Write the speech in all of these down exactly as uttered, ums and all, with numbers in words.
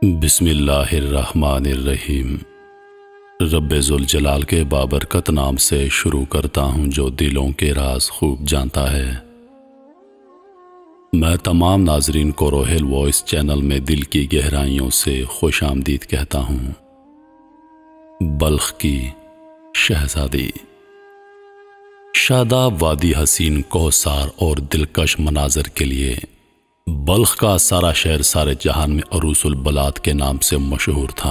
بسم اللہ الرحمن الرحیم۔ رب ذوالجلال کے بابرکت نام سے شروع کرتا ہوں جو دلوں کے راز خوب جانتا ہے۔ میں تمام ناظرین کو روحیل وائس چینل میں دل کی گہرائیوں سے خوش آمدید کہتا ہوں۔ بلخ کی شہزادی۔ شاداب وادی حسین کوثر اور دلکش مناظر کے لیے بلخ کا سارا شہر سارے جہان میں عروس البلاد کے نام سے مشہور تھا۔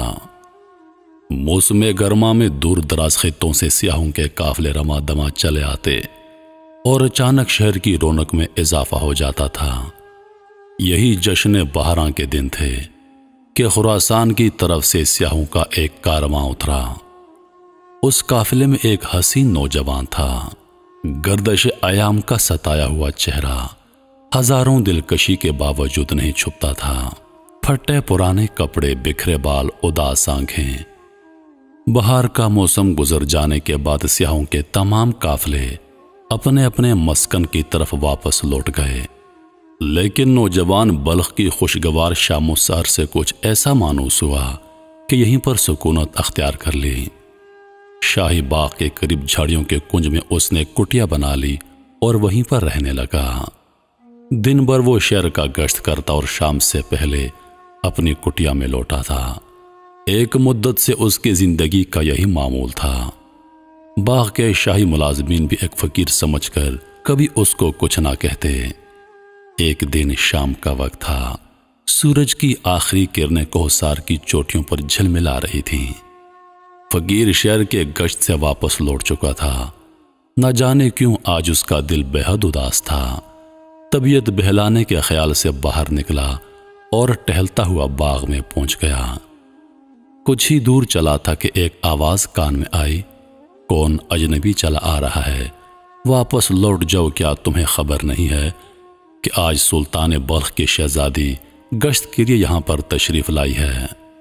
موسم گرما میں دور دراز خطوں سے سیاحوں کے قافلے رواں دواں چلے آتے اور اچانک شہر کی رونق میں اضافہ ہو جاتا تھا۔ یہی جشن بہاراں کے دن تھے کہ خراسان کی طرف سے سیاحوں کا ایک کارواں اترا۔ اس قافلے میں ایک حسین نوجوان تھا۔ گردش ایام کا ستایا ہوا چہرہ ہزاروں دلکشی کے باوجود نہیں چھپتا تھا۔ پھٹے پرانے کپڑے، بکھرے بال، اداس آنکھیں۔ بہار کا موسم گزر جانے کے بعد سیاحوں کے تمام قافلے اپنے اپنے مسکن کی طرف واپس لوٹ گئے، لیکن نوجوان بلخ کی خوشگوار شام و سحر سے کچھ ایسا مانوس ہوا کہ یہیں پر سکونت اختیار کر لی۔ شاہی باغ کے قریب جھاڑیوں کے کنج میں اس نے کٹیا بنا لی اور وہیں پر رہنے لگا۔ دن بھر وہ شہر کا گشت کرتا اور شام سے پہلے اپنی کٹیا میں لوٹا تھا۔ ایک مدت سے اس کی زندگی کا یہی معمول تھا۔ باغ کے شاہی ملازمین بھی ایک فقیر سمجھ کر کبھی اس کو کچھ نہ کہتے۔ ایک دن شام کا وقت تھا۔ سورج کی آخری کرنیں کوثر کی چوٹیوں پر جھلملا رہی تھیں۔ فقیر شہر کے گشت سے واپس لوٹ چکا تھا۔ نہ جانے کیوں آج اس کا دل بے حد اداس تھا۔ طبیعت بہلانے کے خیال سے باہر نکلا اور ٹہلتا ہوا باغ میں پہنچ گیا۔ کچھ ہی دور چلا تھا کہ ایک آواز کان میں آئی، کون اجنبی چلا آ رہا ہے؟ واپس لوٹ جاؤ، کیا تمہیں خبر نہیں ہے کہ آج سلطان بلخ کی شہزادی گشت کے لیے یہاں پر تشریف لائی ہے؟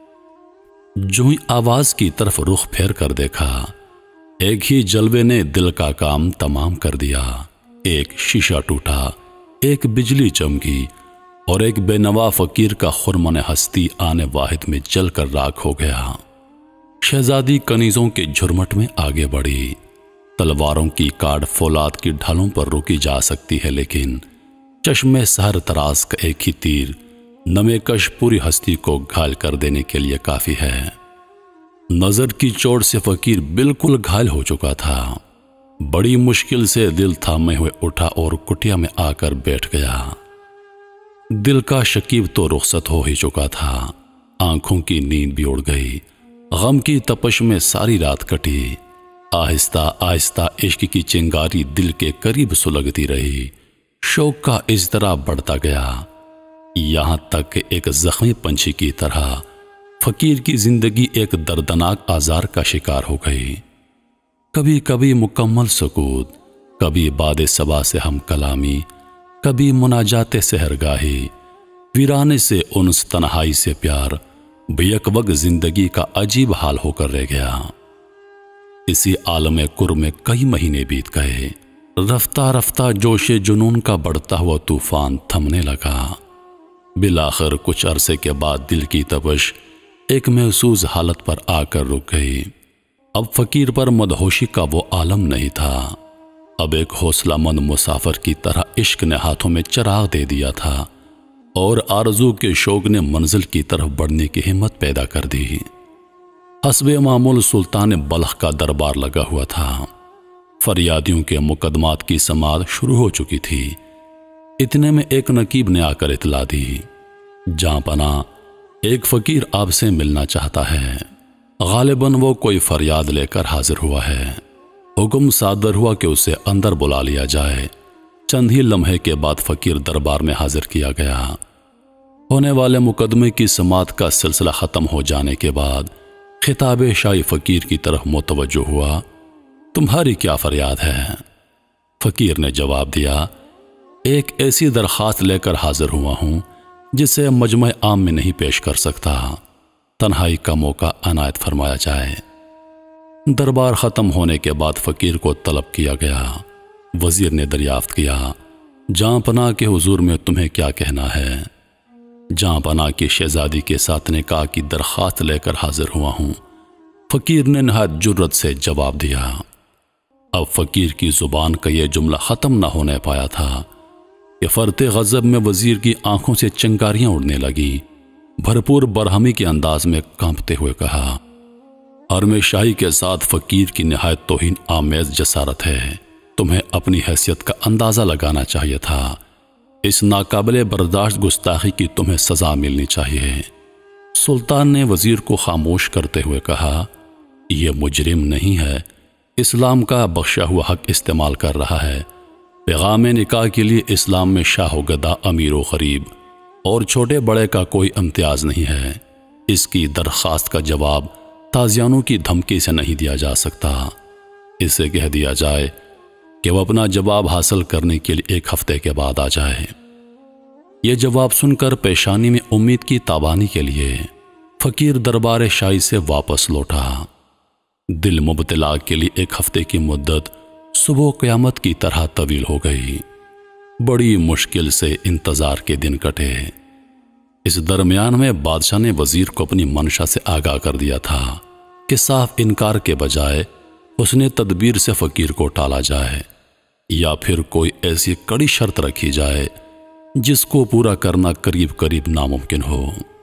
جو ہی آواز کی طرف رخ پھیر کر دیکھا، ایک ہی جلوے نے دل کا کام تمام کر دیا۔ ایک شیشہ ٹوٹا، ایک بجلی چمکی اور ایک بے نوا فقیر کا خرمن ہستی آنے واحد میں جل کر راکھ ہو گیا۔ شہزادی کنیزوں کے جھرمٹ میں آگے بڑھی۔ تلواروں کی کاٹ فولاد کی ڈھالوں پر روکی جا سکتی ہے، لیکن چشمے سحر تراز کا ایک ہی تیر نمے کش پوری ہستی کو گھائل کر دینے کے لیے کافی ہے۔ نظر کی چوٹ سے فقیر بالکل گھائل ہو چکا تھا۔ بڑی مشکل سے دل تھامے ہوئے اٹھا اور کٹیا میں آ کر بیٹھ گیا۔ دل کا شکیب تو رخصت ہو ہی چکا تھا۔ آنکھوں کی نیند بھی اڑ گئی۔ غم کی تپش میں ساری رات کٹی۔ آہستہ آہستہ عشق کی چنگاری دل کے قریب سلگتی رہی۔ شوق کا اضطراب بڑھتا گیا، یہاں تک کہ ایک زخمی پنچھی کی طرح فقیر کی زندگی ایک دردناک آزار کا شکار ہو گئی۔ کبھی کبھی مکمل سکوت، کبھی باد صبا سے ہم کلامی، کبھی مناجات سحرگاہی، ویرانے سے انس، تنہائی سے پیار، بیک وقت زندگی کا عجیب حال ہو کر رہ گیا۔ اسی عالم کر میں کئی مہینے بیت گئے۔ رفتہ رفتہ جوش جنون کا بڑھتا ہوا طوفان تھمنے لگا۔ بالآخر کچھ عرصے کے بعد دل کی تپش ایک محسوس حالت پر آ کر رک گئی۔ اب فقیر پر مدہوشی کا وہ عالم نہیں تھا۔ اب ایک حوصلہ مند مسافر کی طرح عشق نے ہاتھوں میں چراغ دے دیا تھا اور آرزو کے شوق نے منزل کی طرف بڑھنے کی ہمت پیدا کر دی۔ حسب معمول سلطان بلخ کا دربار لگا ہوا تھا۔ فریادیوں کے مقدمات کی سماعت شروع ہو چکی تھی۔ اتنے میں ایک نقیب نے آ کر اطلاع دی، جہاں پناہ ایک فقیر آپ سے ملنا چاہتا ہے۔ غالباً وہ کوئی فریاد لے کر حاضر ہوا ہے۔ حکم صادر ہوا کہ اسے اندر بلا لیا جائے۔ چند ہی لمحے کے بعد فقیر دربار میں حاضر کیا گیا۔ ہونے والے مقدمے کی سماعت کا سلسلہ ختم ہو جانے کے بعد خطاب شاہی فقیر کی طرف متوجہ ہوا، تمہاری کیا فریاد ہے؟ فقیر نے جواب دیا، ایک ایسی درخواست لے کر حاضر ہوا ہوں جسے مجمع عام میں نہیں پیش کر سکتا۔ تنہائی کا موقع عنایت فرمایا جائے۔ دربار ختم ہونے کے بعد فقیر کو طلب کیا گیا۔ وزیر نے دریافت کیا، جہاں پناہ کے حضور میں تمہیں کیا کہنا ہے؟ جہاں پناہ کی شہزادی کے ساتھ نکاح کی درخواست لے کر حاضر ہوا ہوں۔ فقیر نے نہایت جرت سے جواب دیا۔ اب فقیر کی زبان کا یہ جملہ ختم نہ ہونے پایا تھا کہ فرط غضب میں وزیر کی آنکھوں سے چنگاریاں اڑنے لگیں۔ بھرپور برہمی کے انداز میں کانپتے ہوئے کہا، حرم شاہی کے ساتھ فقیر کی نہایت توہین آمیز جسارت ہے۔ تمہیں اپنی حیثیت کا اندازہ لگانا چاہیے تھا۔ اس ناقابل برداشت گستاخی کی تمہیں سزا ملنی چاہیے۔ سلطان نے وزیر کو خاموش کرتے ہوئے کہا، یہ مجرم نہیں ہے، اسلام کا بخشا ہوا حق استعمال کر رہا ہے۔ پیغام نکاح کے لیے اسلام میں شاہ و گدا، امیر و غریب اور چھوٹے بڑے کا کوئی امتیاز نہیں ہے۔ اس کی درخواست کا جواب تازیانوں کی دھمکی سے نہیں دیا جا سکتا۔ اسے کہہ دیا جائے کہ وہ اپنا جواب حاصل کرنے کے لیے ایک ہفتے کے بعد آ جائے۔ یہ جواب سن کر پیشانی میں امید کی تابانی کے لیے فقیر دربار شاہی سے واپس لوٹا۔ دل مبتلا کے لیے ایک ہفتے کی مدت صبح قیامت کی طرح طویل ہو گئی۔ بڑی مشکل سے انتظار کے دن کٹے۔ اس درمیان میں بادشاہ نے وزیر کو اپنی منشا سے آگاہ کر دیا تھا کہ صاف انکار کے بجائے اس نے تدبیر سے فقیر کو ٹالا جائے، یا پھر کوئی ایسی کڑی شرط رکھی جائے جس کو پورا کرنا قریب قریب ناممکن ہو۔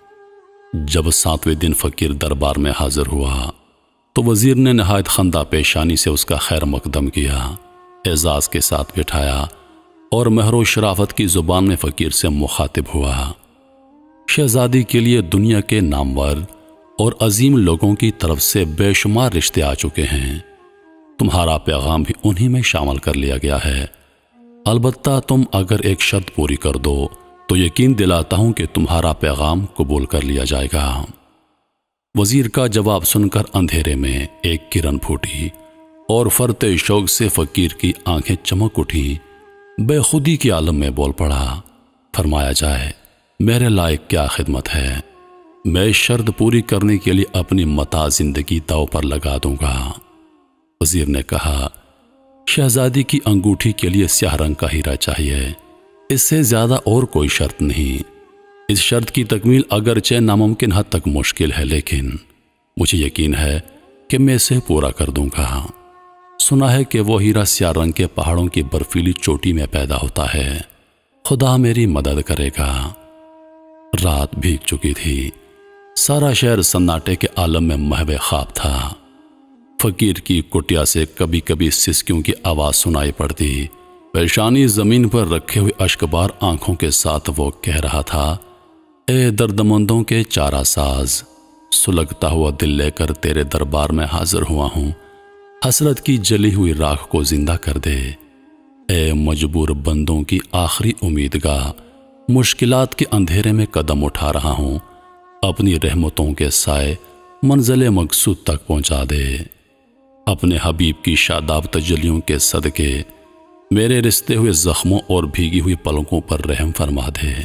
جب ساتویں دن فقیر دربار میں حاضر ہوا تو وزیر نے نہایت خندہ پیشانی سے اس کا خیر مقدم کیا، اعزاز کے ساتھ بٹھایا اور مہر و شرافت کی زبان میں فقیر سے مخاطب ہوا۔ شہزادی کے لیے دنیا کے نامور اور عظیم لوگوں کی طرف سے بے شمار رشتے آ چکے ہیں، تمہارا پیغام بھی انہی میں شامل کر لیا گیا ہے۔ البتہ تم اگر ایک شرط پوری کر دو تو یقین دلاتا ہوں کہ تمہارا پیغام قبول کر لیا جائے گا۔ وزیر کا جواب سن کر اندھیرے میں ایک کرن پھوٹی اور فرط شوق سے فقیر کی آنکھیں چمک اٹھی۔ بے خودی کے عالم میں بول پڑا، فرمایا جائے میرے لائق کیا خدمت ہے، میں شرط پوری کرنے کے لیے اپنی متاع زندگی داؤ پر لگا دوں گا۔ وزیر نے کہا، شہزادی کی انگوٹھی کے لیے سیاہ رنگ کا ہیرا چاہیے، اس سے زیادہ اور کوئی شرط نہیں۔ اس شرط کی تکمیل اگرچہ ناممکن حد تک مشکل ہے، لیکن مجھے یقین ہے کہ میں اسے پورا کر دوں گا۔ سنا ہے کہ وہ ہیرا سیاہ رنگ کے پہاڑوں کی برفیلی چوٹی میں پیدا ہوتا ہے، خدا میری مدد کرے گا۔ رات بھیگ چکی تھی، سارا شہر سناٹے کے عالم میں محو خواب تھا۔ فقیر کی کٹیا سے کبھی کبھی سسکیوں کی آواز سنائی پڑتی۔ پیشانی زمین پر رکھے ہوئے اشکبار آنکھوں کے ساتھ وہ کہہ رہا تھا، اے دردمندوں کے چارہ ساز، سلگتا ہوا دل لے کر تیرے دربار میں حاضر ہوا ہوں، حسرت کی جلی ہوئی راکھ کو زندہ کر دے۔ اے مجبور بندوں کی آخری امیدگاہ، مشکلات کے اندھیرے میں قدم اٹھا رہا ہوں، اپنی رحمتوں کے سائے منزل مقصود تک پہنچا دے۔ اپنے حبیب کی شاداب تجلیوں کے صدقے میرے رستے ہوئے زخموں اور بھیگی ہوئی پلکوں پر رحم فرما دے۔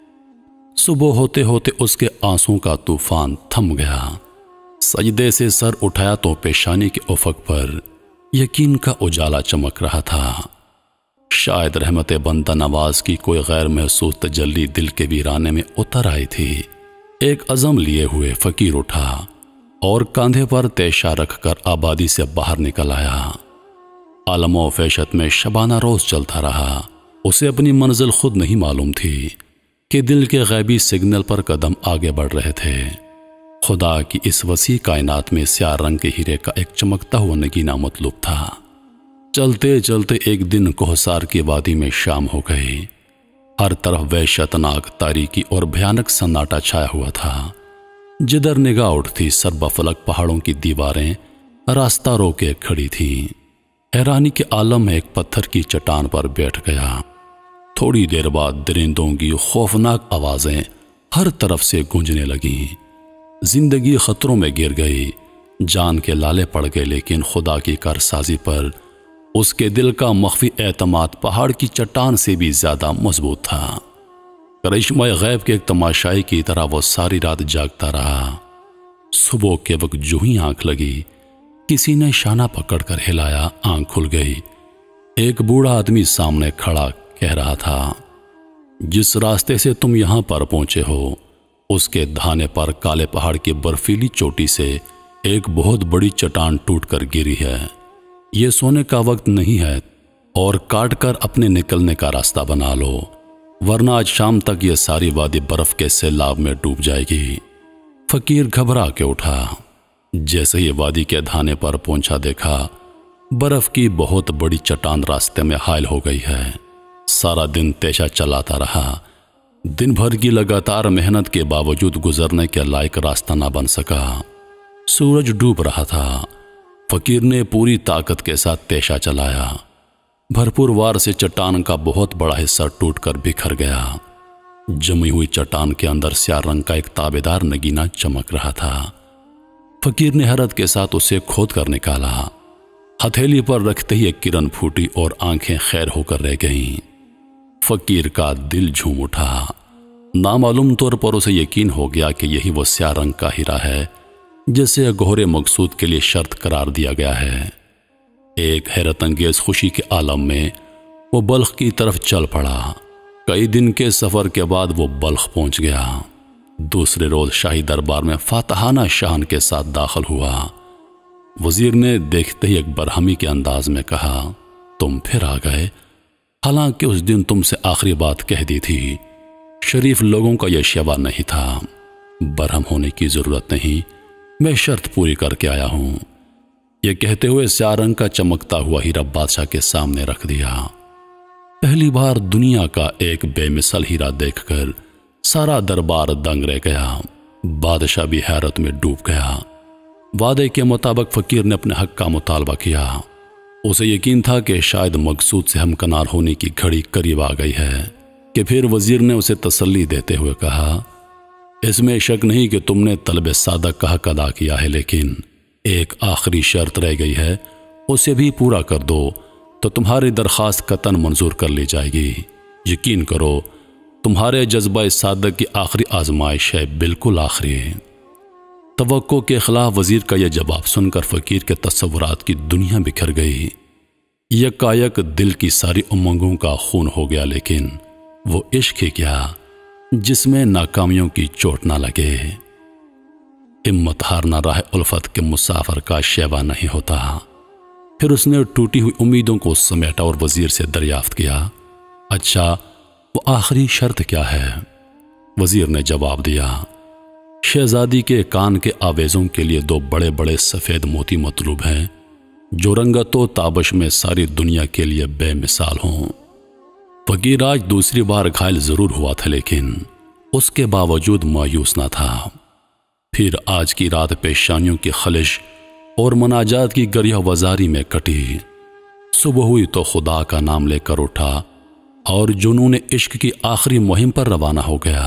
صبح ہوتے ہوتے اس کے آنسوں کا طوفان تھم گیا۔ سجدے سے سر اٹھایا تو پیشانی کے افق پر یقین کا اجالا چمک رہا تھا۔ شاید رحمت بندہ نواز کی کوئی غیر محسوس تجلی دل کے ویرانے میں اتر آئی تھی۔ ایک عزم لیے ہوئے فقیر اٹھا اور کاندھے پر تیشہ رکھ کر آبادی سے باہر نکل آیا۔ عالم و فیشت میں شبانہ روز چلتا رہا۔ اسے اپنی منزل خود نہیں معلوم تھی کہ دل کے غیبی سگنل پر قدم آگے بڑھ رہے تھے۔ خدا کی اس وسیع کائنات میں سیاہ رنگ کے ہیرے کا ایک چمکتا ہوا نگینہ مطلوب تھا۔ چلتے چلتے ایک دن کوہسار کی وادی میں شام ہو گئی۔ ہر طرف وحشتناک تاریکی اور بھیانک سناٹا چھایا ہوا تھا۔ جدھر نگاہ اٹھتی سربا فلک پہاڑوں کی دیواریں راستہ روکے کھڑی تھیں۔ حیرانی کے عالم میں ایک پتھر کی چٹان پر بیٹھ گیا۔ تھوڑی دیر بعد درندوں کی خوفناک آوازیں ہر طرف سے گونجنے لگیں۔ زندگی خطروں میں گر گئی، جان کے لالے پڑ گئے، لیکن خدا کی کارسازی پر اس کے دل کا مخفی اعتماد پہاڑ کی چٹان سے بھی زیادہ مضبوط تھا۔ کرشمہ غیب کے ایک تماشائی کی طرح وہ ساری رات جاگتا رہا۔ صبح کے وقت جو ہی آنکھ لگی، کسی نے شانہ پکڑ کر ہلایا، آنکھ کھل گئی۔ ایک بوڑھا آدمی سامنے کھڑا کہہ رہا تھا، جس راستے سے تم یہاں پر پہنچے ہو اس کے دھانے پر کالے پہاڑ کی برفیلی چوٹی سے ایک بہت بڑی چٹان ٹوٹ کر گری ہے۔ یہ سونے کا وقت نہیں ہے اور کاٹ کر اپنے نکلنے کا راستہ بنا لو، ورنہ آج شام تک یہ ساری وادی برف کے سیلاب میں ڈوب جائے گی۔ فقیر گھبرا کے اٹھا۔ جیسے ہی وادی کے دھانے پر پہنچا دیکھا برف کی بہت بڑی چٹان راستے میں حائل ہو گئی ہے۔ سارا دن تیشہ چلاتا رہا، دن بھر کی لگاتار محنت کے باوجود گزرنے کے لائق راستہ نہ بن سکا۔ سورج ڈوب رہا تھا۔ فقیر نے پوری طاقت کے ساتھ تیشہ چلایا۔ بھرپور وار سے چٹان کا بہت بڑا حصہ ٹوٹ کر بکھر گیا۔ جمی ہوئی چٹان کے اندر سیاہ رنگ کا ایک تابیدار نگینہ چمک رہا تھا۔ فقیر نے حیرت کے ساتھ اسے کھود کر نکالا۔ ہتھیلی پر رکھتے ہی ایک کرن پھوٹی اور آنکھیں خیر ہو کر رہ گئیں۔ فقیر کا دل جھوم اٹھا۔ نامعلوم طور پر اسے یقین ہو گیا کہ یہی وہ سیاہ رنگ کا ہیرا ہے جسے گہرے مقصود کے لیے شرط قرار دیا گیا ہے۔ ایک حیرت انگیز خوشی کے عالم میں وہ بلخ کی طرف چل پڑا۔ کئی دن کے سفر کے بعد وہ بلخ پہنچ گیا۔ دوسرے روز شاہی دربار میں فاتحانہ شان کے ساتھ داخل ہوا۔ وزیر نے دیکھتے ہی ایک برہمی کے انداز میں کہا، تم پھر آ گئے، حالانکہ اس دن تم سے آخری بات کہہ دی تھی۔ شریف لوگوں کا یہ شیوا نہیں تھا۔ برہم ہونے کی ضرورت نہیں، میں شرط پوری کر کے آیا ہوں۔ یہ کہتے ہوئے سیاہ رنگ کا چمکتا ہوا ہیرا بادشاہ کے سامنے رکھ دیا۔ پہلی بار دنیا کا ایک بے مثل ہیرا دیکھ کر سارا دربار دنگ رہ گیا۔ بادشاہ بھی حیرت میں ڈوب گیا۔ وعدے کے مطابق فقیر نے اپنے حق کا مطالبہ کیا۔ اسے یقین تھا کہ شاید مقصود سے ہمکنار ہونے کی گھڑی قریب آ گئی ہے کہ پھر وزیر نے اسے تسلی دیتے ہوئے کہا، اس میں شک نہیں کہ تم نے طلب صادق کا حق ادا کیا ہے، لیکن ایک آخری شرط رہ گئی ہے، اسے بھی پورا کر دو تو تمہاری درخواست قطعاً منظور کر لی جائے گی۔ یقین کرو، تمہارے جذبہ صادق کی آخری آزمائش ہے، بالکل آخری۔ توقع کے خلاف وزیر کا یہ جواب سن کر فقیر کے تصورات کی دنیا بکھر گئی۔ یکایک دل کی ساری امنگوں کا خون ہو گیا، لیکن وہ عشق ہی کیا جس میں ناکامیوں کی چوٹ نہ لگے۔ ہمت ہارنا راہ الفت کے مسافر کا شیوا نہیں ہوتا۔ پھر اس نے ٹوٹی ہوئی امیدوں کو سمیٹا اور وزیر سے دریافت کیا، اچھا وہ آخری شرط کیا ہے؟ وزیر نے جواب دیا، شہزادی کے کان کے آویزوں کے لیے دو بڑے بڑے سفید موتی مطلوب ہیں جو رنگت و تابش میں ساری دنیا کے لیے بے مثال ہوں۔ فقیر آج دوسری بار گھائل ضرور ہوا تھا، لیکن اس کے باوجود مایوس نہ تھا۔ پھر آج کی رات پیشانیوں کی خلش اور مناجات کی گریہ وزاری میں کٹی۔ صبح ہوئی تو خدا کا نام لے کر اٹھا اور جنون عشق کی آخری مہم پر روانہ ہو گیا۔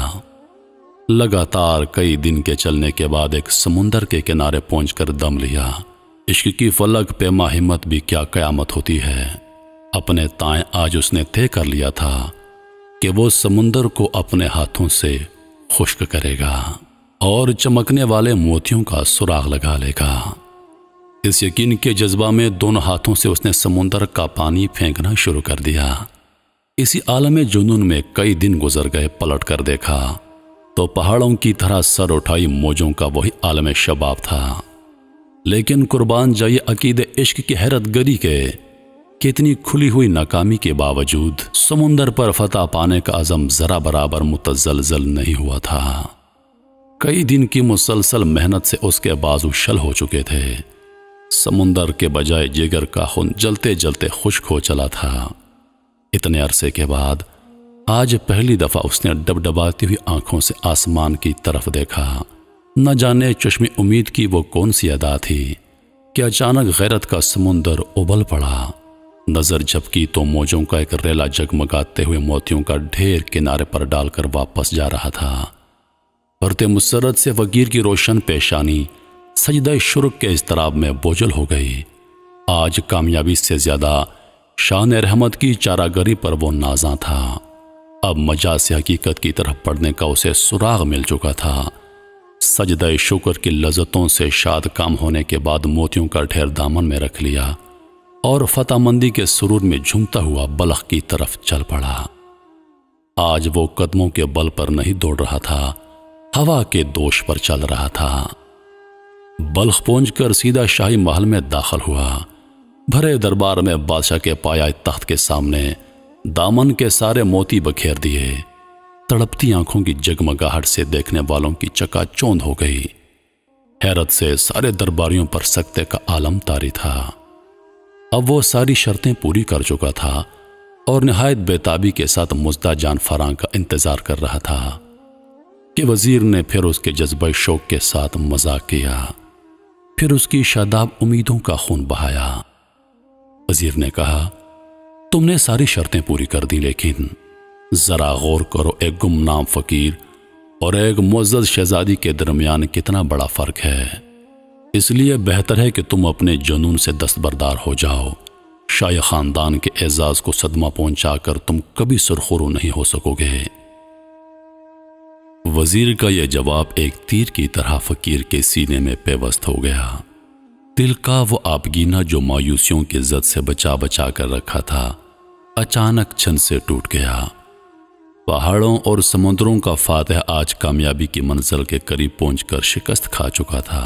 لگاتار کئی دن کے چلنے کے بعد ایک سمندر کے کنارے پہنچ کر دم لیا۔ عشق کی فلک پیما ہمت بھی کیا قیامت ہوتی ہے۔ اپنے تائیں آج اس نے طے کر لیا تھا کہ وہ سمندر کو اپنے ہاتھوں سے خشک کرے گا اور چمکنے والے موتیوں کا سراغ لگا لے گا۔ اس یقین کے جذبہ میں دونوں ہاتھوں سے اس نے سمندر کا پانی پھینکنا شروع کر دیا۔ اسی عالم جنون میں کئی دن گزر گئے۔ پلٹ کر دیکھا تو پہاڑوں کی طرح سر اٹھائی موجوں کا وہی عالم شباب تھا، لیکن قربان جائیے عقید عشق کی حیرت گری کے کتنی کھلی ہوئی ناکامی کے باوجود سمندر پر فتح پانے کا عزم ذرا برابر متزلزل نہیں ہوا تھا۔ کئی دن کی مسلسل محنت سے اس کے بازو شل ہو چکے تھے۔ سمندر کے بجائے جگر کا خون جلتے جلتے خشک ہو چلا تھا۔ اتنے عرصے کے بعد آج پہلی دفعہ اس نے ڈبڈباتی ہوئی آنکھوں سے آسمان کی طرف دیکھا۔ نہ جانے چشم امید کی وہ کون سی ادا تھی کہ اچانک غیرت کا سمندر ابل پڑا۔ نظر جھپکی تو موجوں کا ایک ریلا جگمگاتے ہوئے موتیوں کا ڈھیر کنارے پر ڈال کر واپس جا رہا تھا۔ پرتے مسرت سے فقیر کی روشن پیشانی سجدہ شرک کے اضطراب میں بوجھل ہو گئی۔ آج کامیابی سے زیادہ شان رحمت کی چاراگری پر وہ نازاں تھا۔ اب مجاز حقیقت کی طرف پڑھنے کا اسے سراغ مل چکا تھا۔ سجدہ شکر کی لذتوں سے شاد کام ہونے کے بعد موتیوں کا ڈھیر دامن میں رکھ لیا اور فتح مندی کے سرور میں جھومتا ہوا بلخ کی طرف چل پڑا۔ آج وہ قدموں کے بل پر نہیں دوڑ رہا تھا، ہوا کے دوش پر چل رہا تھا۔ بلخ پہنچ کر سیدھا شاہی محل میں داخل ہوا۔ بھرے دربار میں بادشاہ کے پایہ تخت کے سامنے دامن کے سارے موتی بکھیر دیے۔ تڑپتی آنکھوں کی جگمگاہٹ سے دیکھنے والوں کی چکا چوند ہو گئی۔ حیرت سے سارے درباریوں پر سکتے کا عالم طاری تھا۔ اب وہ ساری شرطیں پوری کر چکا تھا اور نہایت بےتابی کے ساتھ مزدہ جان فراں کا انتظار کر رہا تھا کہ وزیر نے پھر اس کے جذبہ شوق کے ساتھ مذاق کیا، پھر اس کی شاداب امیدوں کا خون بہایا۔ وزیر نے کہا، تم نے ساری شرطیں پوری کر دی، لیکن ذرا غور کرو، ایک گمنام فقیر اور ایک معزز شہزادی کے درمیان کتنا بڑا فرق ہے۔ اس لیے بہتر ہے کہ تم اپنے جنون سے دستبردار ہو جاؤ۔ شاہی خاندان کے اعزاز کو صدمہ پہنچا کر تم کبھی سرخرو نہیں ہو سکو گے۔ وزیر کا یہ جواب ایک تیر کی طرح فقیر کے سینے میں پیوست ہو گیا۔ دل کا وہ آبگینہ جو مایوسیوں کی زد سے بچا بچا کر رکھا تھا، اچانک چھن سے ٹوٹ گیا۔ پہاڑوں اور سمندروں کا فاتح آج کامیابی کی منزل کے قریب پہنچ کر شکست کھا چکا تھا۔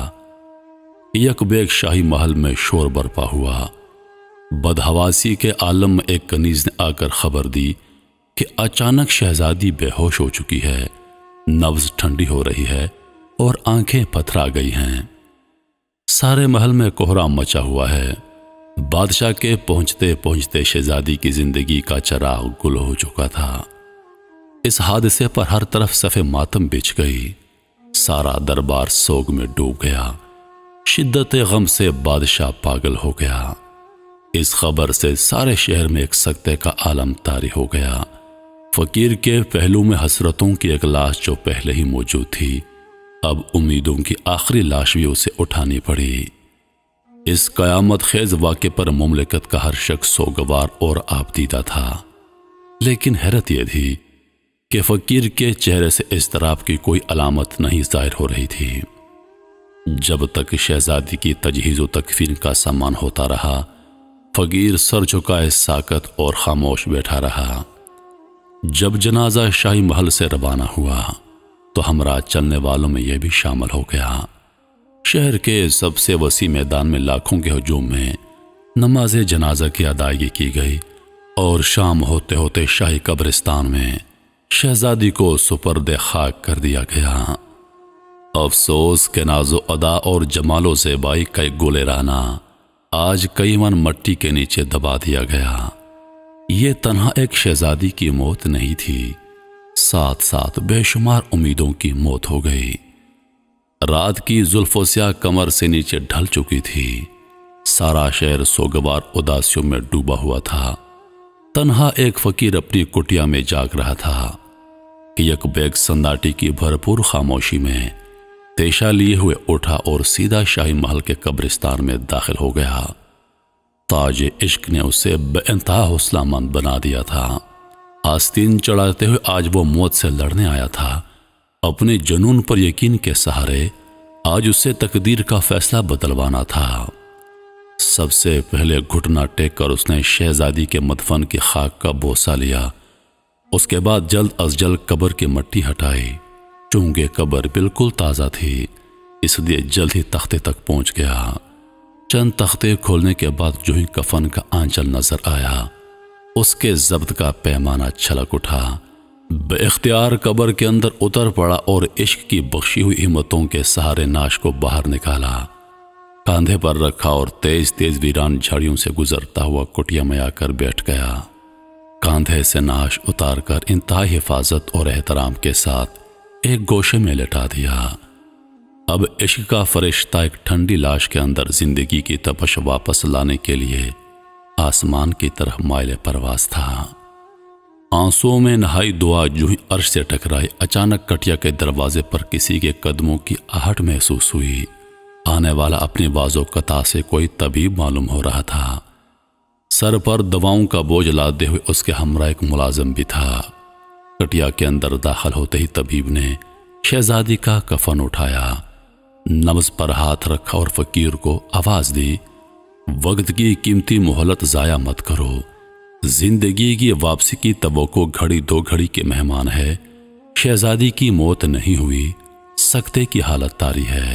یک بیک شاہی محل میں شور برپا ہوا۔ بدحواسی کے عالم میں ایک کنیز نے آ کر خبر دی کہ اچانک شہزادی بے ہوش ہو چکی ہے، نبض ٹھنڈی ہو رہی ہے اور آنکھیں پتھرا گئی ہیں۔ سارے محل میں کوہرام مچا ہوا ہے۔ بادشاہ کے پہنچتے پہنچتے شہزادی کی زندگی کا چراغ گل ہو چکا تھا۔ اس حادثے پر ہر طرف صف ماتم بچھ گئی۔ سارا دربار سوگ میں ڈوب گیا۔ شدت غم سے بادشاہ پاگل ہو گیا۔ اس خبر سے سارے شہر میں ایک سکتے کا عالم طاری ہو گیا۔ فقیر کے پہلو میں حسرتوں کی ایک لاش جو پہلے ہی موجود تھی، اب امیدوں کی آخری لاش بھی اسے اٹھانی پڑی۔ اس قیامت خیز واقعے پر مملکت کا ہر شخص سوگوار اور آبدیدہ تھا، لیکن حیرت یہ تھی کہ فقیر کے چہرے سے اضطراب کی کوئی علامت نہیں ظاہر ہو رہی تھی۔ جب تک شہزادی کی تجہیز و تکفین کا سامان ہوتا رہا، فقیر سر جھکائے ساکت اور خاموش بیٹھا رہا۔ جب جنازہ شاہی محل سے روانہ ہوا تو ہمراہ چلنے والوں میں یہ بھی شامل ہو گیا۔ شہر کے سب سے وسیع میدان میں لاکھوں کے ہجوم میں نماز جنازہ کی ادائیگی کی گئی اور شام ہوتے ہوتے شاہی قبرستان میں شہزادی کو سپرد خاک کر دیا گیا۔ افسوس کے ناز و ادا اور جمال و زیبائی کا ایک گل رانا آج کئی من مٹی کے نیچے دبا دیا گیا۔ یہ تنہا ایک شہزادی کی موت نہیں تھی، ساتھ ساتھ بے شمار امیدوں کی موت ہو گئی۔ رات کی زلف و سیاہ کمر سے نیچے ڈھل چکی تھی۔ سارا شہر سوگوار اداسیوں میں ڈوبا ہوا تھا۔ تنہا ایک فقیر اپنی کٹیا میں جاگ رہا تھا کہ یک بیک سناٹی کی بھرپور خاموشی میں تیشہ لیے ہوئے اٹھا اور سیدھا شاہی محل کے قبرستان میں داخل ہو گیا۔ تاج عشق نے اسے بے انتہا حوصلہ مند بنا دیا تھا۔ آستین چڑھاتے ہوئے آج وہ موت سے لڑنے آیا تھا۔ اپنے جنون پر یقین کے سہارے آج اسے تقدیر کا فیصلہ بدلوانا تھا۔ سب سے پہلے گھٹنا ٹیک کر اس نے شہزادی کے مدفن کی خاک کا بوسہ لیا۔ اس کے بعد جلد از جلد قبر کی مٹی ہٹائی۔ چونکہ قبر بالکل تازہ تھی، اس لیے جلد ہی تختے تک پہنچ گیا۔ چند تختے کھولنے کے بعد جو ہی کفن کا آنچل نظر آیا، اس کے ضبط کا پیمانہ چھلک اٹھا۔ بے اختیار قبر کے اندر اتر پڑا اور عشق کی بخشی ہوئی ہمتوں کے سہارے ناش کو باہر نکالا، کاندھے پر رکھا اور تیز تیز ویران جھاڑیوں سے گزرتا ہوا کٹیا میں آ کر بیٹھ گیا۔ کاندھے سے ناش اتار کر انتہائی حفاظت اور احترام کے ساتھ ایک گوشے میں لٹا دیا۔ اب عشق کا فرشتہ ایک ٹھنڈی لاش کے اندر زندگی کی تپش واپس لانے کے لیے آسمان کی طرف مائل پرواز تھا۔ آنسوؤں میں نہائی دعا جو ہی عرش سے ٹکرائی، اچانک کٹیا کے دروازے پر کسی کے قدموں کی آہٹ محسوس ہوئی۔ آنے والا اپنی باز و قطع سے کوئی طبیب معلوم ہو رہا تھا۔ سر پر دواؤں کا بوجھ لادے ہوئے اس کے ہمراہ ایک ملازم بھی تھا۔ کٹیا کے اندر داخل ہوتے ہی طبیب نے شہزادی کا کفن اٹھایا، نبض پر ہاتھ رکھا اور فقیر کو آواز دی، وقت کی قیمتی مہلت ضائع مت کرو۔ زندگی کی واپسی کی توقع گھڑی دو گھڑی کے مہمان ہے۔ شہزادی کی موت نہیں ہوئی، سکتے کی حالت طاری ہے۔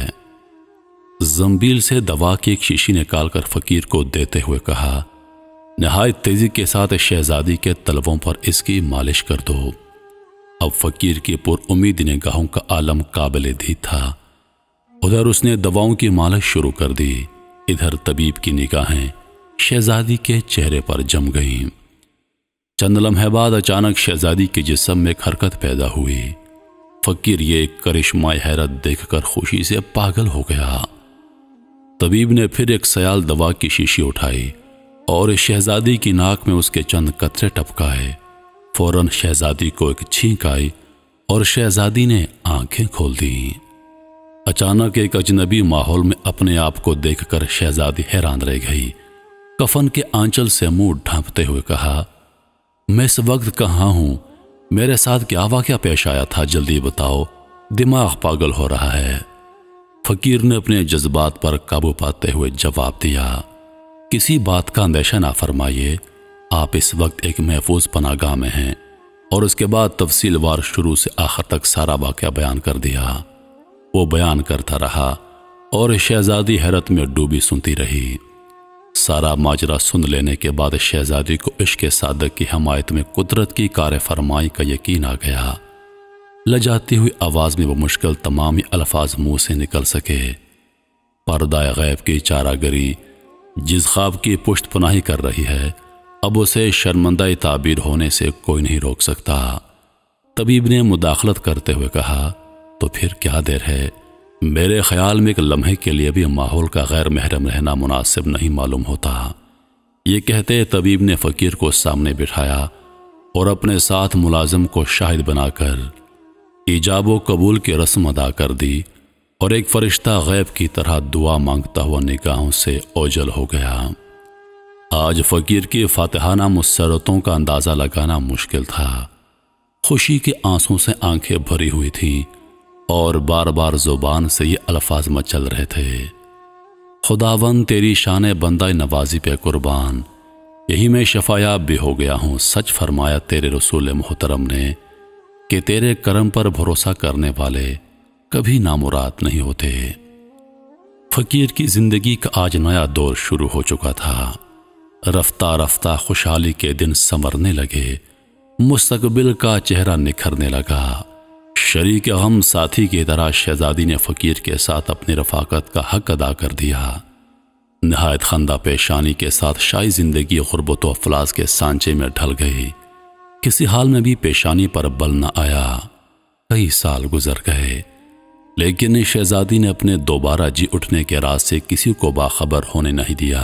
زنبیل سے دوا کی ایک شیشی نکال کر فقیر کو دیتے ہوئے کہا، نہایت تیزی کے ساتھ شہزادی کے تلووں پر اس کی مالش کر دو۔ اب فقیر کی پر امید نگاہوں کا عالم قابل دید تھا۔ ادھر اس نے دواؤں کی مالش شروع کر دی، ادھر طبیب کی نگاہیں شہزادی کے چہرے پر جم گئیں۔ چند لمحے بعد اچانک شہزادی کے جسم میں ایک حرکت پیدا ہوئی۔ فقیر یہ کرشمہ حیرت دیکھ کر خوشی سے پاگل ہو گیا۔ طبیب نے پھر ایک سیال دوا کی شیشی اٹھائی اور شہزادی کی ناک میں اس کے چند قطرے ٹپکائے۔ فوراً شہزادی کو ایک چھینک آئی اور شہزادی نے آنکھیں کھول دیں۔ اچانک ایک اجنبی ماحول میں اپنے آپ کو دیکھ کر شہزادی حیران رہ گئی۔ کفن کے آنچل سے منہ ڈھانپتے ہوئے کہا، میں اس وقت کہاں ہوں؟ میرے ساتھ کیا واقعہ پیش آیا تھا؟ جلدی بتاؤ، دماغ پاگل ہو رہا ہے۔ فقیر نے اپنے جذبات پر قابو پاتے ہوئے جواب دیا، کسی بات کا اندیشہ نہ فرمائیے، آپ اس وقت ایک محفوظ پناہ گاہ میں ہیں۔ اور اس کے بعد تفصیل وار شروع سے آخر تک سارا واقعہ بیان کر دیا۔ وہ بیان کرتا رہا اور شہزادی حیرت میں ڈوبی سنتی رہی۔ سارا ماجرا سن لینے کے بعد شہزادی کو عشق صادق کی حمایت میں قدرت کی کار فرمائی کا یقین آ گیا۔ لجاتی ہوئی آواز میں وہ مشکل تمامی الفاظ منہ سے نکل سکے۔ پردہ غیب کی چارہ گری جس خواب کی پشت پناہی کر رہی ہے، اب اسے شرمندہ تعبیر ہونے سے کوئی نہیں روک سکتا۔ طبیب نے مداخلت کرتے ہوئے کہا، تو پھر کیا دیر ہے؟ میرے خیال میں ایک لمحے کے لیے بھی ماحول کا غیر محرم رہنا مناسب نہیں معلوم ہوتا۔ یہ کہتے طبیب نے فقیر کو سامنے بٹھایا اور اپنے ساتھ ملازم کو شاہد بنا کر ایجاب و قبول کی رسم ادا کر دی اور ایک فرشتہ غیب کی طرح دعا مانگتا ہوا نگاہوں سے اوجھل ہو گیا۔ آج فقیر کی فاتحانہ مسرتوں کا اندازہ لگانا مشکل تھا۔ خوشی کے آنسوں سے آنکھیں بھری ہوئی تھیں اور بار بار زبان سے یہ الفاظ مچل رہے تھے، خداوند تیری شان بندہ نوازی پہ قربان، یہی میں شفایاب بھی ہو گیا ہوں۔ سچ فرمایا تیرے رسول محترم نے کہ تیرے کرم پر بھروسہ کرنے والے کبھی نامراد نہیں ہوتے۔ فقیر کی زندگی کا آج نیا دور شروع ہو چکا تھا۔ رفتہ رفتہ خوشحالی کے دن سنورنے لگے، مستقبل کا چہرہ نکھرنے لگا۔ شریک غم ساتھی کی طرح شہزادی نے فقیر کے ساتھ اپنی رفاقت کا حق ادا کر دیا۔ نہایت خندہ پیشانی کے ساتھ شاہی زندگی غربت و افلاس کے سانچے میں ڈھل گئی۔ کسی حال میں بھی پیشانی پر بل نہ آیا۔ کئی سال گزر گئے، لیکن شہزادی نے اپنے دوبارہ جی اٹھنے کے راز سے کسی کو باخبر ہونے نہیں دیا۔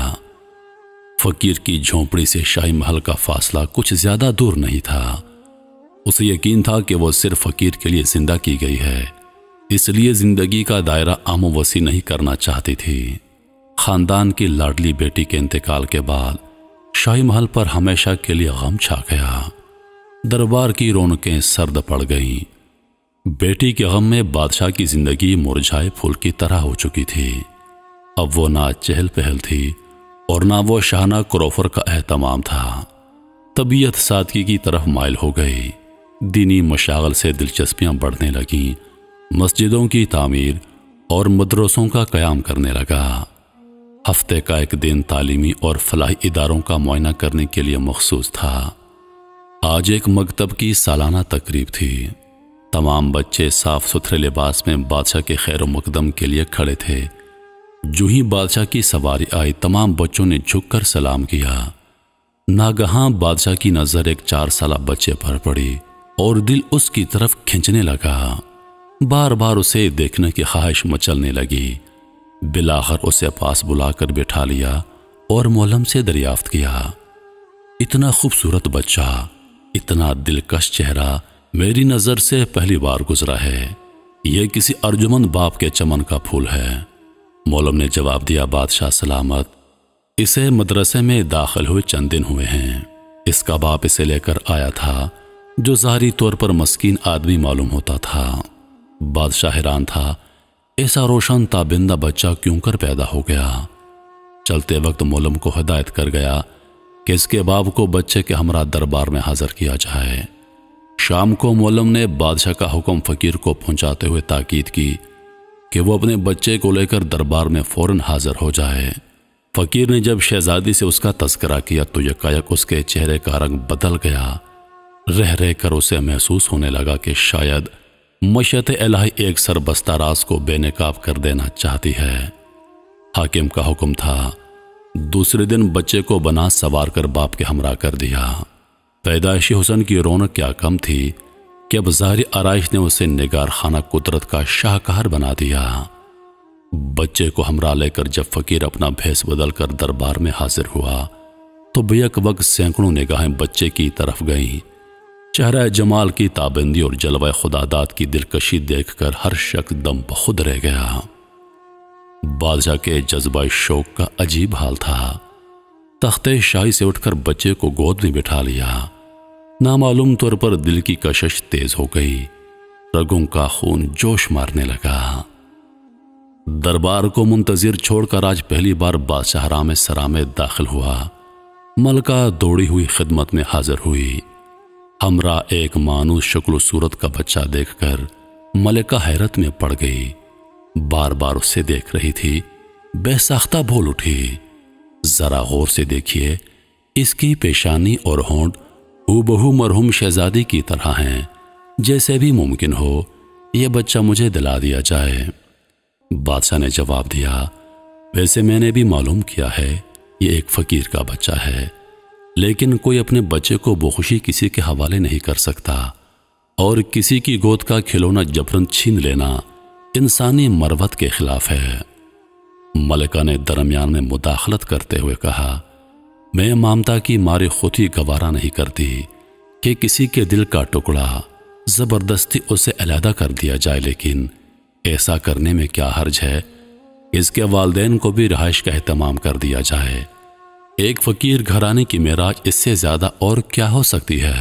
فقیر کی جھونپڑی سے شاہی محل کا فاصلہ کچھ زیادہ دور نہیں تھا۔ اسے یقین تھا کہ وہ صرف فقیر کے لیے زندہ کی گئی ہے، اس لیے زندگی کا دائرہ عام و وسیع نہیں کرنا چاہتی تھی۔ خاندان کی لاڈلی بیٹی کے انتقال کے بعد شاہی محل پر ہمیشہ کے لیے غم چھا گیا۔ دربار کی رونقیں سرد پڑ گئیں۔ بیٹی کے غم میں بادشاہ کی زندگی مرجھائے پھول کی طرح ہو چکی تھی۔ اب وہ نہ چہل پہل تھی اور نہ وہ شاہانہ کروفر کا اہتمام تھا۔ طبیعت سادگی کی طرف مائل ہو گئی۔ دینی مشاغل سے دلچسپیاں بڑھنے لگیں، مسجدوں کی تعمیر اور مدرسوں کا قیام کرنے لگا۔ ہفتے کا ایک دن تعلیمی اور فلاحی اداروں کا معائنہ کرنے کے لیے مخصوص تھا۔ آج ایک مکتب کی سالانہ تقریب تھی۔ تمام بچے صاف ستھرے لباس میں بادشاہ کے خیر و مقدم کے لیے کھڑے تھے۔ جو ہی بادشاہ کی سواری آئی، تمام بچوں نے جھک کر سلام کیا۔ ناگہاں بادشاہ کی نظر ایک چار سالہ بچے پر پڑی اور دل اس کی طرف کھنچنے لگا۔ بار بار اسے دیکھنے کی خواہش مچلنے لگی۔ بلاخر اسے پاس بلا کر بٹھا لیا اور مولم سے دریافت کیا، اتنا خوبصورت بچہ، اتنا دلکش چہرہ میری نظر سے پہلی بار گزرا ہے۔ یہ کسی ارجمند باپ کے چمن کا پھول ہے۔ مولم نے جواب دیا، بادشاہ سلامت، اسے مدرسے میں داخل ہوئے چند دن ہوئے ہیں۔ اس کا باپ اسے لے کر آیا تھا، جو ظاہری طور پر مسکین آدمی معلوم ہوتا تھا۔ بادشاہ حیران تھا، ایسا روشن تابندہ بچہ کیوں کر پیدا ہو گیا۔ چلتے وقت مولم کو ہدایت کر گیا کہ اس کے باپ کو بچے کے ہمراہ دربار میں حاضر کیا جائے۔ شام کو معلم نے بادشاہ کا حکم فقیر کو پہنچاتے ہوئے تاکید کی کہ وہ اپنے بچے کو لے کر دربار میں فوراً حاضر ہو جائے۔ فقیر نے جب شہزادی سے اس کا تذکرہ کیا تو یکایک اس کے چہرے کا رنگ بدل گیا۔ رہ رہ کر اسے محسوس ہونے لگا کہ شاید مشیت الہی ایک سربستہ راز کو بے نقاب کر دینا چاہتی ہے۔ حاکم کا حکم تھا۔ دوسرے دن بچے کو بنا سوار کر باپ کے ہمراہ کر دیا۔ پیدائشی حسن کی رونق کیا کم تھی کہ اب ظاہری آرائش نے اسے نگار خانہ قدرت کا شاہکار بنا دیا۔ بچے کو ہمراہ لے کر جب فقیر اپنا بھیس بدل کر دربار میں حاضر ہوا تو بیک وقت سینکڑوں نگاہیں بچے کی طرف گئیں۔ چہرہ جمال کی تابندی اور جلوہ خداداد کی دلکشی دیکھ کر ہر شخص دم بخود رہ گیا۔ بادشاہ کے جذبہ شوق کا عجیب حال تھا۔ تختے شاہی سے اٹھ کر بچے کو گود میں بٹھا لیا۔ نامعلوم طور پر دل کی کشش تیز ہو گئی، رگوں کا خون جوش مارنے لگا۔ دربار کو منتظر چھوڑ کر آج پہلی بار بادشاہ رام سرا میں داخل ہوا۔ ملکہ دوڑی ہوئی خدمت میں حاضر ہوئی۔ ہمراہ ایک مانوس شکل و صورت کا بچہ دیکھ کر ملکہ حیرت میں پڑ گئی، بار بار اسے دیکھ رہی تھی۔ بے ساختہ بول اٹھی، ذرا غور سے دیکھیے، اس کی پیشانی اور ہونٹ ہو مرحوم شہزادی کی طرح ہیں۔ جیسے بھی ممکن ہو یہ بچہ مجھے دلا دیا جائے۔ بادشاہ نے جواب دیا، ویسے میں نے بھی معلوم کیا ہے یہ ایک فقیر کا بچہ ہے، لیکن کوئی اپنے بچے کو بخوشی کسی کے حوالے نہیں کر سکتا، اور کسی کی گود کا کھلونا جبرن چھین لینا انسانی مروت کے خلاف ہے۔ ملکہ نے درمیان میں مداخلت کرتے ہوئے کہا، میں ممتا کی ماری خود ہی گوارا نہیں کرتی کہ کسی کے دل کا ٹکڑا زبردستی اسے علیحدہ کر دیا جائے، لیکن ایسا کرنے میں کیا حرج ہے؟ اس کے والدین کو بھی رہائش کا اہتمام کر دیا جائے۔ ایک فقیر گھرانے کی معراج اس سے زیادہ اور کیا ہو سکتی ہے؟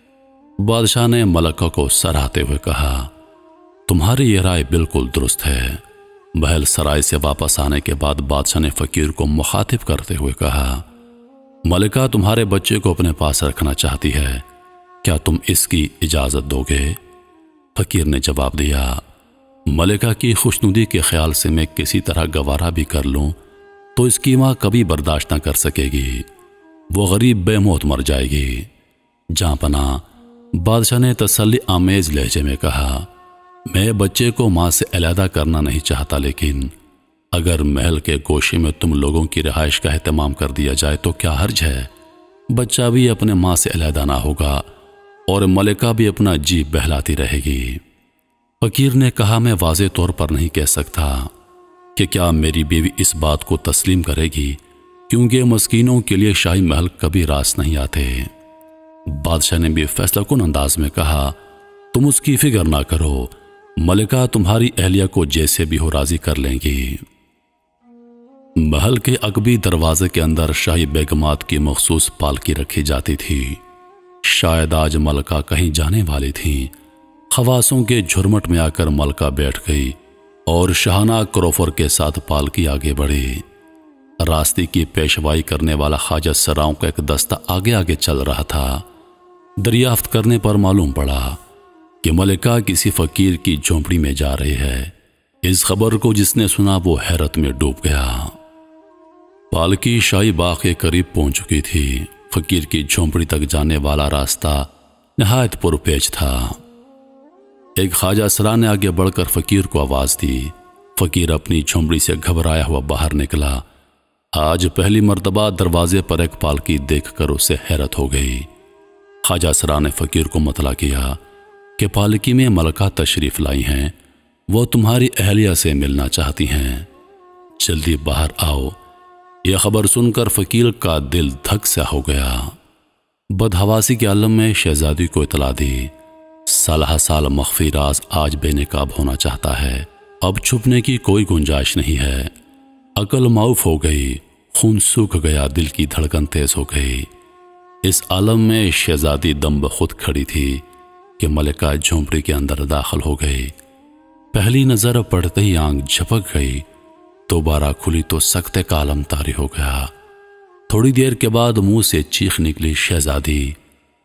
بادشاہ نے ملکہ کو سراہتے ہوئے کہا، تمہاری یہ رائے بالکل درست ہے۔ محل سرائے سے واپس آنے کے بعد بادشاہ نے فقیر کو مخاطب کرتے ہوئے کہا، ملکہ تمہارے بچے کو اپنے پاس رکھنا چاہتی ہے، کیا تم اس کی اجازت دو گے؟ فقیر نے جواب دیا، ملکہ کی خوشنودی کے خیال سے میں کسی طرح گوارا بھی کر لوں تو اس کی ماں کبھی برداشت نہ کر سکے گی، وہ غریب بے موت مر جائے گی۔ جہاں پناہ بادشاہ نے تسلی آمیز لہجے میں کہا، میں بچے کو ماں سے علیحدہ کرنا نہیں چاہتا، لیکن اگر محل کے گوشے میں تم لوگوں کی رہائش کا اہتمام کر دیا جائے تو کیا حرج ہے؟ بچہ بھی اپنے ماں سے علیحدہ نہ ہوگا اور ملکہ بھی اپنا جی بہلاتی رہے گی۔ فقیر نے کہا، میں واضح طور پر نہیں کہہ سکتا کہ کیا میری بیوی اس بات کو تسلیم کرے گی، کیونکہ مسکینوں کے لیے شاہی محل کبھی راس نہیں آتے۔ بادشاہ نے بھی فیصلہ کن انداز میں کہا، تم اس کی فکر نہ کرو، ملکہ تمہاری اہلیہ کو جیسے بھی ہو راضی کر لیں گی۔ محل کے عقبی دروازے کے اندر شاہی بیگمات کی مخصوص پالکی رکھی جاتی تھی۔ شاید آج ملکہ کہیں جانے والی تھی۔ خواصوں کے جھرمٹ میں آ کر ملکہ بیٹھ گئی اور شاہانہ کروفر کے ساتھ پالکی آگے بڑھی۔ راستے کی پیشوائی کرنے والا خواجہ سراؤں کا ایک دستہ آگے آگے چل رہا تھا۔ دریافت کرنے پر معلوم پڑا کہ ملکہ کسی فقیر کی جھونپڑی میں جا رہی ہے۔ اس خبر کو جس نے سنا وہ حیرت میں ڈوب گیا۔ پالکی شاہی باغ کے قریب پہنچ چکی تھی۔ فقیر کی جھونپڑی تک جانے والا راستہ نہایت پرپیچ تھا۔ ایک خواجہ سرا نے آگے بڑھ کر فقیر کو آواز دی۔ فقیر اپنی جھونپڑی سے گھبرایا ہوا باہر نکلا۔ آج پہلی مرتبہ دروازے پر ایک پالکی دیکھ کر اسے حیرت ہو گئی۔ خواجہ سرا نے فقیر کو مطلع کیا کہ پالکی میں ملکہ تشریف لائی ہیں، وہ تمہاری اہلیہ سے ملنا چاہتی ہیں، جلدی باہر آؤ۔ یہ خبر سن کر فقیر کا دل دھک سا ہو گیا۔ بدحواسی کے عالم میں شہزادی کو اطلاع دی، سالہ سال مخفی راز آج بے نقاب ہونا چاہتا ہے، اب چھپنے کی کوئی گنجائش نہیں ہے۔ عقل معاف ہو گئی، خون سوکھ گیا، دل کی دھڑکن تیز ہو گئی۔ اس عالم میں شہزادی دم بخود کھڑی تھی کہ ملکہ جھونپڑی کے اندر داخل ہو گئی۔ پہلی نظر پڑتے ہی آنکھ جھپک گئی، دوبارہ کھلی تو سکتے کا عالم طاری ہو گیا۔ تھوڑی دیر کے بعد منہ سے چیخ نکلی، شہزادی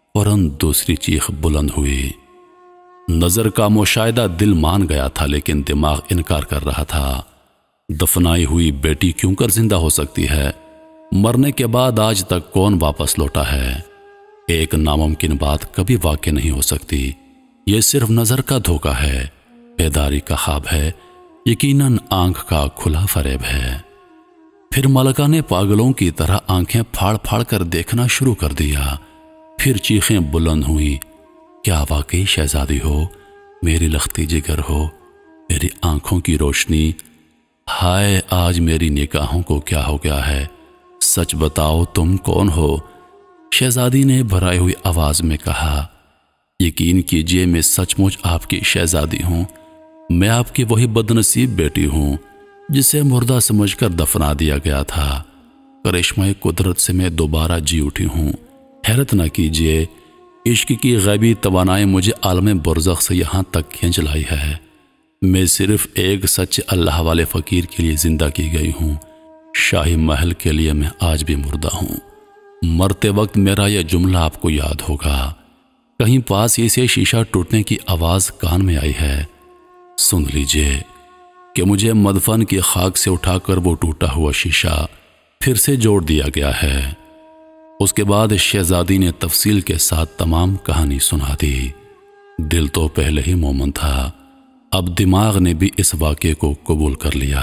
فوراً دوسری چیخ بلند ہوئی۔ نظر کا مشاہدہ دل مان گیا تھا، لیکن دماغ انکار کر رہا تھا۔ دفنائی ہوئی بیٹی کیوں کر زندہ ہو سکتی ہے؟ مرنے کے بعد آج تک کون واپس لوٹا ہے؟ ایک ناممکن بات کبھی واقع نہیں ہو سکتی۔ یہ صرف نظر کا دھوکہ ہے، بیداری کا خواب ہے، یقیناً آنکھ کا کھلا فریب ہے۔ پھر ملکہ نے پاگلوں کی طرح آنکھیں پھاڑ پھاڑ کر دیکھنا شروع کر دیا۔ پھر چیخیں بلند ہوئیں، کیا واقعی شہزادی ہو؟ میری لختی جگر ہو، میری آنکھوں کی روشنی؟ ہائے آج میری نگاہوں کو کیا ہو گیا ہے؟ سچ بتاؤ تم کون ہو؟ شہزادی نے بھرائی ہوئی آواز میں کہا، یقین کیجئے میں سچ مچ آپ کی شہزادی ہوں۔ میں آپ کی وہی بدنصیب بیٹی ہوں جسے مردہ سمجھ کر دفنا دیا گیا تھا۔ کرشمہ قدرت سے میں دوبارہ جی اٹھی ہوں۔ حیرت نہ کیجئے، عشق کی غیبی توانائی مجھے عالم برزخ سے یہاں تک کھینچ لائی ہے۔ میں صرف ایک سچے اللہ والے فقیر کے لیے زندہ کی گئی ہوں۔ شاہی محل کے لیے میں آج بھی مردہ ہوں۔ مرتے وقت میرا یہ جملہ آپ کو یاد ہوگا۔ کہیں پاس ہی سے شیشہ ٹوٹنے کی آواز کان میں آئی ہے۔ سن لیجئے کہ مجھے مدفن کی خاک سے اٹھا کر وہ ٹوٹا ہوا شیشہ پھر سے جوڑ دیا گیا ہے۔ اس کے بعد شہزادی نے تفصیل کے ساتھ تمام کہانی سنا دی۔ دل تو پہلے ہی مومن تھا، اب دماغ نے بھی اس واقعے کو قبول کر لیا۔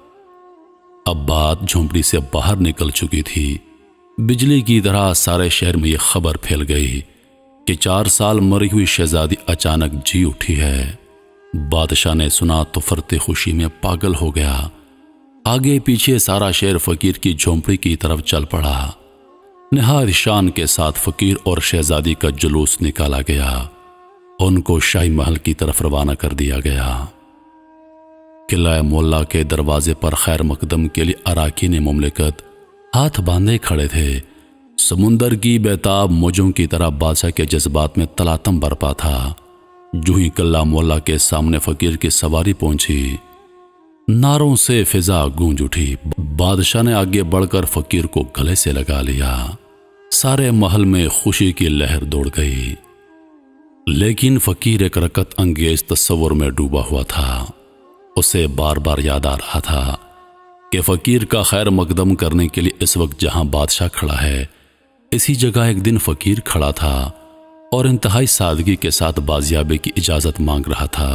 اب بات جھونپڑی سے باہر نکل چکی تھی۔ بجلی کی طرح سارے شہر میں یہ خبر پھیل گئی کہ چار سال مری ہوئی شہزادی اچانک جی اٹھی ہے۔ بادشاہ نے سنا تو فرتے خوشی میں پاگل ہو گیا۔ آگے پیچھے سارا شہر فقیر کی جھونپڑی کی طرف چل پڑا۔ نہایت شان کے ساتھ فقیر اور شہزادی کا جلوس نکالا گیا۔ ان کو شاہی محل کی طرف روانہ کر دیا گیا۔ قلعہ مولا کے دروازے پر خیر مقدم کے لیے اراکین مملکت ہاتھ باندھے کھڑے تھے۔ سمندر کی بیتاب موجوں کی طرح بادشاہ کے جذبات میں تلاطم برپا تھا۔ جو ہی قلعہ مولا کے سامنے فقیر کی سواری پہنچی، نعروں سے فضا گونج اٹھی۔ بادشاہ نے آگے بڑھ کر فقیر کو گلے سے لگا لیا۔ سارے محل میں خوشی کی لہر دوڑ گئی، لیکن فقیر ایک رکت انگیز تصور میں ڈوبا ہوا تھا۔ اسے بار بار یاد آ رہا تھا کہ فقیر کا خیر مقدم کرنے کے لیے اس وقت جہاں بادشاہ کھڑا ہے، اسی جگہ ایک دن فقیر کھڑا تھا اور انتہائی سادگی کے ساتھ بازیابی کی اجازت مانگ رہا تھا۔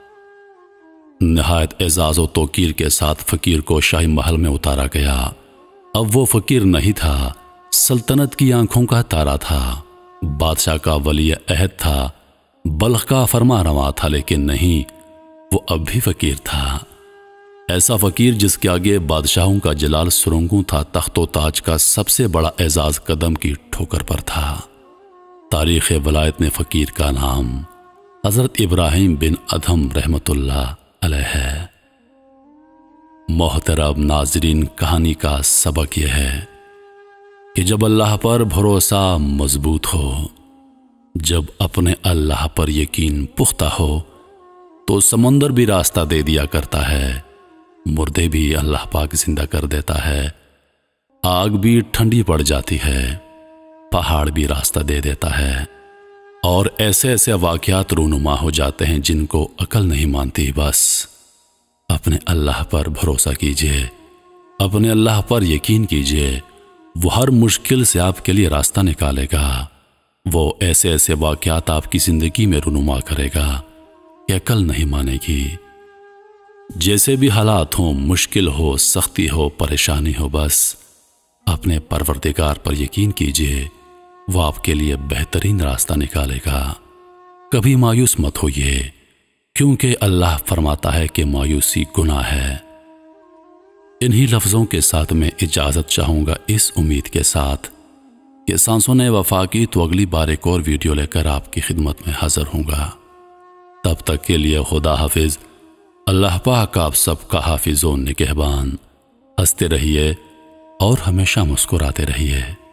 نہایت اعزاز و توقیر کے ساتھ فقیر کو شاہی محل میں اتارا گیا۔ اب وہ فقیر نہیں تھا، سلطنت کی آنکھوں کا تارا تھا، بادشاہ کا ولی عہد تھا، بلخ کا فرما رواں تھا، لیکن نہیں، وہ اب بھی فقیر تھا۔ ایسا فقیر جس کے آگے بادشاہوں کا جلال سرنگوں تھا، تخت و تاج کا سب سے بڑا اعزاز قدم کی ٹھوکر پر تھا۔ تاریخ ولایت میں فقیر کا نام حضرت ابراہیم بن ادھم رحمت اللہ علیہ ہے۔ محترم ناظرین، کہانی کا سبق یہ ہے کہ جب اللہ پر بھروسہ مضبوط ہو، جب اپنے اللہ پر یقین پختہ ہو، تو سمندر بھی راستہ دے دیا کرتا ہے، مردے بھی اللہ پاک زندہ کر دیتا ہے، آگ بھی ٹھنڈی پڑ جاتی ہے، پہاڑ بھی راستہ دے دیتا ہے، اور ایسے ایسے واقعات رونما ہو جاتے ہیں جن کو عقل نہیں مانتی۔ بس اپنے اللہ پر بھروسہ کیجئے، اپنے اللہ پر یقین کیجئے، وہ ہر مشکل سے آپ کے لیے راستہ نکالے گا۔ وہ ایسے ایسے واقعات آپ کی زندگی میں رونما کرے گا کہ عقل نہیں مانے گی۔ جیسے بھی حالات ہوں، مشکل ہو، سختی ہو، پریشانی ہو، بس اپنے پروردگار پر یقین کیجئے، وہ آپ کے لیے بہترین راستہ نکالے گا۔ کبھی مایوس مت ہوئیے، کیونکہ اللہ فرماتا ہے کہ مایوسی گناہ ہے۔ انہی لفظوں کے ساتھ میں اجازت چاہوں گا، اس امید کے ساتھ کہ سانسوں نے وفا کی تو اگلی بار ایک اور ویڈیو لے کر آپ کی خدمت میں حاضر ہوں گا۔ تب تک کے لیے خدا حافظ۔ اللہ پاک آپ سب کا حافظ و نگہبان۔ ہنستے رہیے اور ہمیشہ مسکراتے رہیے۔